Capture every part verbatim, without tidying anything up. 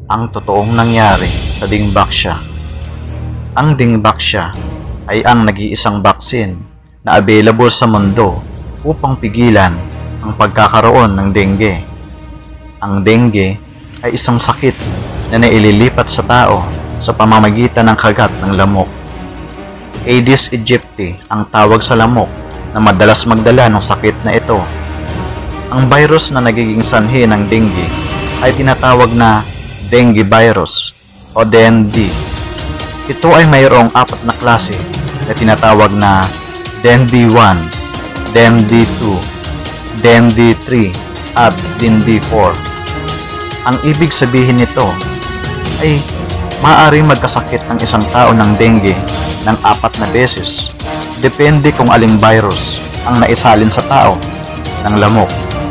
ang totoong nangyari sa Dengvaxia. Ang Dengvaxia ay ang nag-iisang vaccine na available sa mundo upang pigilan ang pagkakaroon ng dengue. Ang dengue ay isang sakit na naililipat sa tao sa pamamagitan ng kagat ng lamok. Aedes aegypti ang tawag sa lamok na madalas magdala ng sakit na ito. Ang virus na nagiging sanhi ng dengue ay tinatawag na dengue virus o D N V. Ito ay mayroong apat na klase na tinatawag na D N V one, D N V two, D N V three at D N V four. Ang ibig sabihin nito ay maaaring magkasakit ang isang tao ng dengue ng apat na beses, depende kung aling virus ang naisalin sa tao ng lamok.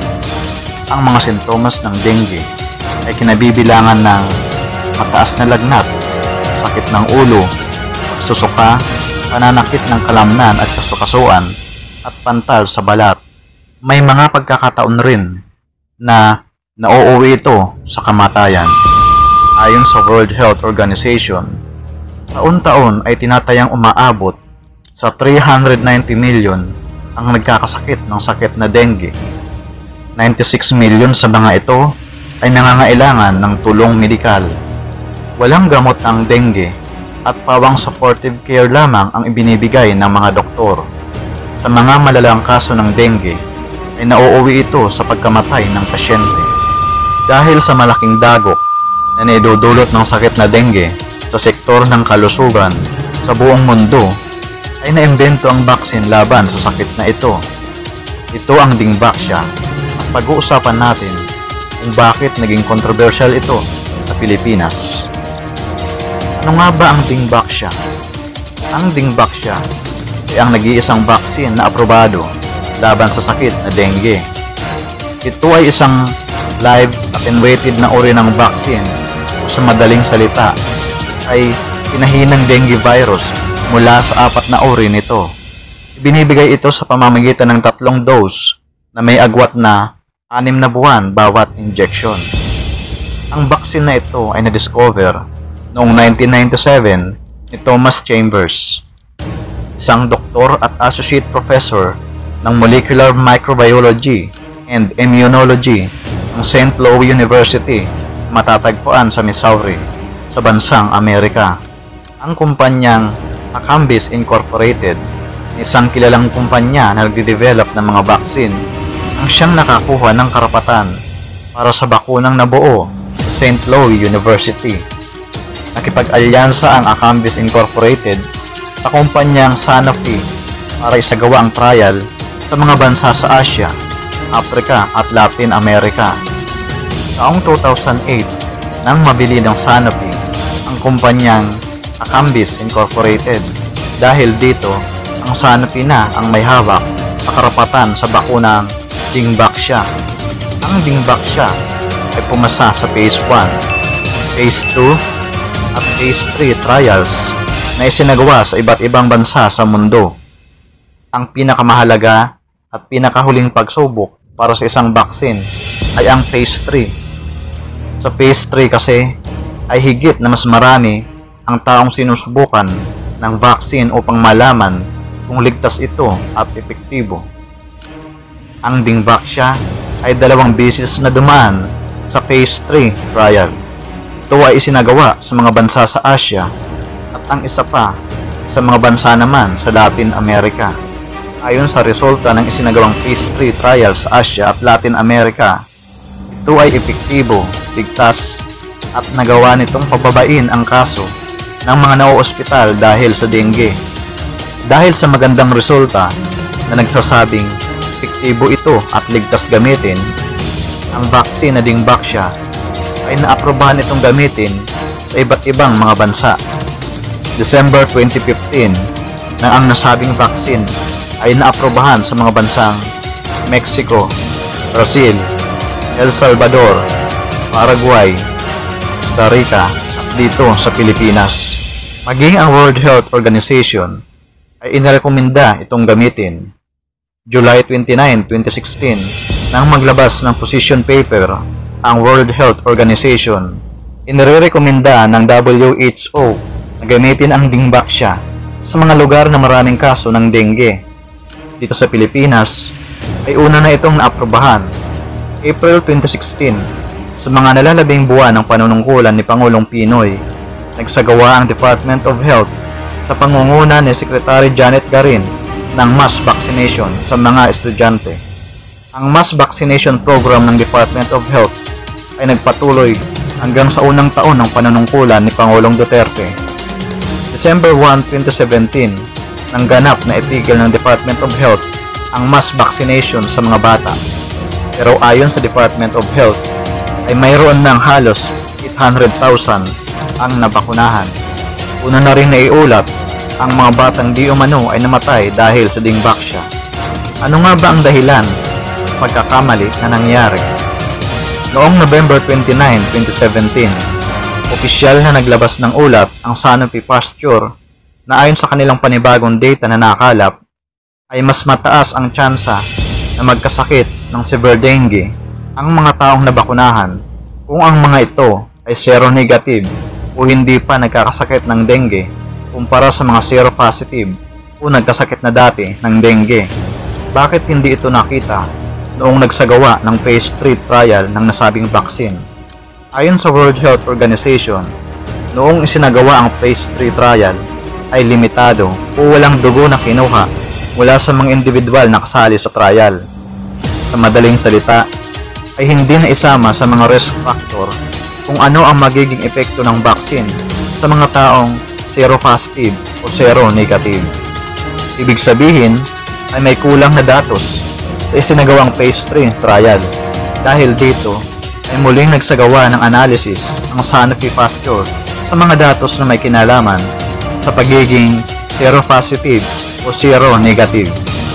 Ang mga sintomas ng dengue ay kinabibilangan ng mataas na lagnat, sakit ng ulo, pagsusuka, pananakit ng kalamnan at kasukasuan, at pantal sa balat. May mga pagkakataon rin na nauuwi ito sa kamatayan. Ayon sa World Health Organization, taon-taon ay tinatayang umaabot sa three hundred ninety million ang nagkakasakit ng sakit na dengue. ninety-six million sa mga ito ay nangangailangan ng tulong medikal. Walang gamot ang dengue at pawang supportive care lamang ang ibinibigay ng mga doktor. Sa mga malalang kaso ng dengue ay nauuwi ito sa pagkamatay ng pasyente. Dahil sa malaking dagok na naidudulot ng sakit na dengue sa sektor ng kalusugan sa buong mundo, ay naimbento ang vaccine laban sa sakit na ito. Ito ang Dengvaxia. At pag-uusapan natin kung bakit naging controversial ito sa Pilipinas. Ano nga ba ang Dengvaxia? Ang Dengvaxia ay ang nag-iisang vaccine na aprobado laban sa sakit na dengue. Ito ay isang live attenuated na uri ng vaccine o sa madaling salita ay pinahinang dengue virus mula sa apat na uri nito. Ibinibigay ito sa pamamagitan ng tatlong dose na may agwat na anim na buwan bawat injection. Ang vaccine na ito ay na-discover noong nineteen ninety-seven ni Thomas Chambers, isang doktor at associate professor ng Molecular Microbiology and Immunology ng Saint Louis University, matatagpuan sa Missouri, sa bansang Amerika. Ang kumpanyang Efficacy Incorporated, isang kilalang kumpanya na nagde-develop ng mga vaccine, ang siyang nakakuha ng karapatan para sa bakunang nabuo sa Saint Louis University. Nakipag-alyansa ang Efficacy Incorporated sa kumpanyang Sanofi para isagawa ang trial sa mga bansa sa Asia, Africa at Latin America. Taong two thousand eight, nang mabili ng Sanofi ang kumpanyang Efficacy Incorporated. Dahil dito, ang Sanofi na ang may hawak sa karapatan sa bakunang Dengvaxia. Ang Dengvaxia ay pumasa sa Phase one, Phase two at Phase three trials na isinagawa sa iba't ibang bansa sa mundo. Ang pinakamahalaga at pinakahuling pagsubok para sa isang vaccine ay ang Phase three. Sa Phase three kasi ay higit na mas marami ang taong sinusubukan ng vaccine upang malaman kung ligtas ito at epektibo. Ang Dengvaxia ay dalawang beses na dumaan sa Phase three trial. Ito ay isinagawa sa mga bansa sa Asia at ang isa pa sa mga bansa naman sa Latin America. Ayon sa resulta ng isinagawang Phase three trial sa Asia at Latin America, ito ay epektibo, ligtas at nagawa nitong pababain ang kaso ng mga nauospital dahil sa dengue. Dahil sa magandang resulta na nagsasabing epektibo ito at ligtas gamitin, ang vaccine na Dengvaxia ay naaprobahan itong gamitin sa iba't ibang mga bansa. December twenty fifteen, nang ang nasabing vaccine ay naaprobahan sa mga bansang Mexico, Brazil, El Salvador, Paraguay, Costa Rica at dito sa Pilipinas. Maging ang World Health Organization ay inirekomenda itong gamitin. July twenty-ninth, twenty sixteen, nang maglabas ng position paper ang World Health Organization Inirekomenda ng W H O na gamitin ang Dengvaxia sa mga lugar na maraming kaso ng dengue. Dito sa Pilipinas ay una na itong naaprubahan April twenty sixteen. Sa mga nalalabing buwan ng panunungkulan ni Pangulong Pinoy, nagsagawa ang Department of Health sa pangunguna ni Secretary Janet Garin ng mass vaccination sa mga estudyante. Ang mass vaccination program ng Department of Health ay nagpatuloy hanggang sa unang taon ng panunungkulan ni Pangulong Duterte. December first, twenty seventeen, nang ganap na itigil ng Department of Health ang mass vaccination sa mga bata. Pero ayon sa Department of Health, ay mayroon ng halos eight hundred thousand ang nabakunahan. Una na rin naiulat, ang mga batang di umano ay namatay dahil sa Dengvaxia. Ano nga ba ang dahilan ng pagkakamali na nangyari? Noong November twenty-ninth, twenty seventeen, opisyal na naglabas ng ulat ang Sanofi Pasteur na ayon sa kanilang panibagong data na nakalap, ay mas mataas ang tsansa na magkasakit ng severe dengue ang mga taong nabakunahan kung ang mga ito ay seronegative o hindi pa nagkakasakit ng dengue kumpara sa mga seropositive o nagkasakit na dati ng dengue. Bakit hindi ito nakita noong nagsagawa ng phase three trial ng nasabing vaccine? Ayon sa World Health Organization, noong isinagawa ang phase three trial ay limitado o walang dugo na kinuha mula sa mga individual na kasali sa trial. Sa madaling salita, ay hindi na isama sa mga risk factor kung ano ang magiging epekto ng vaccine sa mga taong seropositive o seronegative. Ibig sabihin ay may kulang na datos sa isinagawang phase three trial. Dahil dito ay muling nagsagawa ng analysis ang Sanofi Pasteur sa mga datos na may kinalaman sa pagiging seropositive o seronegative.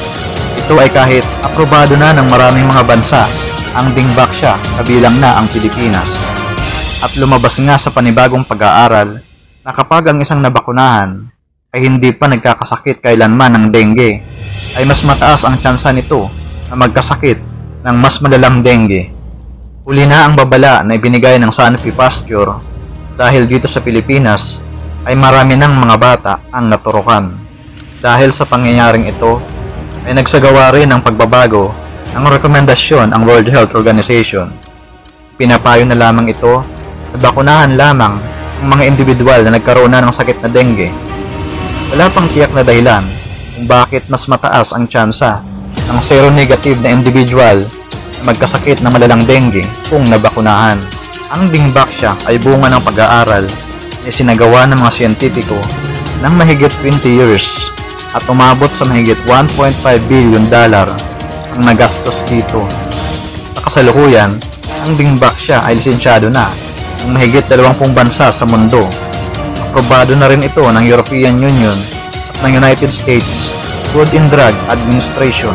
Ito ay kahit aprobado na ng maraming mga bansa ang Dengvaxia, kabilang na ang Pilipinas. At lumabas nga sa panibagong pag-aaral na kapag ang isang nabakunahan ay hindi pa nagkakasakit kailanman ng dengue, ay mas mataas ang tsansa nito na magkasakit ng mas malalang dengue. Huli na ang babala na ibinigay ng Sanofi Pasteur dahil dito sa Pilipinas ay marami ng mga bata ang naturukan. Dahil sa pangyayaring ito ay nagsagawa rin ng pagbabago ng rekomendasyon ang World Health Organization. Pinapayo na lamang ito na bakunahan lamang ang mga individual na nagkaroon na ng sakit na dengue. Wala pang tiyak na dahilan kung bakit mas mataas ang tsansa ng seronegative na individual na magkasakit na malalang dengue kung nabakunahan. Ang Dengvaxia ay bunga ng pag-aaral na sinagawa ng mga siyentipiko ng mahigit twenty years at umabot sa mahigit one point five billion dollar ang nagastos dito. Sa kasalukuyan, ang Dengvaxia ay lisensyado na ng mahigit dalawampung bansa sa mundo. Aprobado na rin ito ng European Union at ng United States Food and Drug Administration.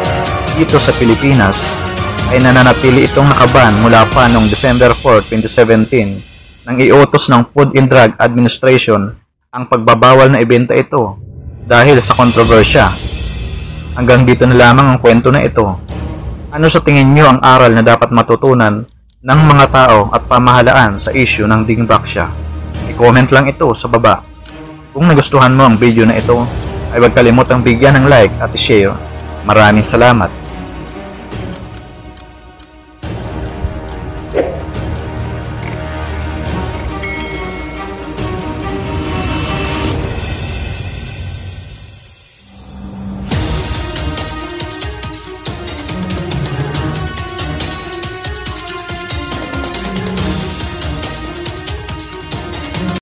Dito sa Pilipinas ay nananatili itong nakaban mula pa noong December fourth, twenty seventeen nang iutos ng Food and Drug Administration ang pagbabawal na ibenta ito dahil sa kontrobersya. Hanggang dito na lamang ang kwento na ito. Ano sa tingin nyo ang aral na dapat matutunan ng mga tao at pamahalaan sa issue ng Dengvaxia? I-comment lang ito sa baba. Kung nagustuhan mo ang video na ito, ay huwag kalimutang bigyan ng like at i-share. Maraming salamat.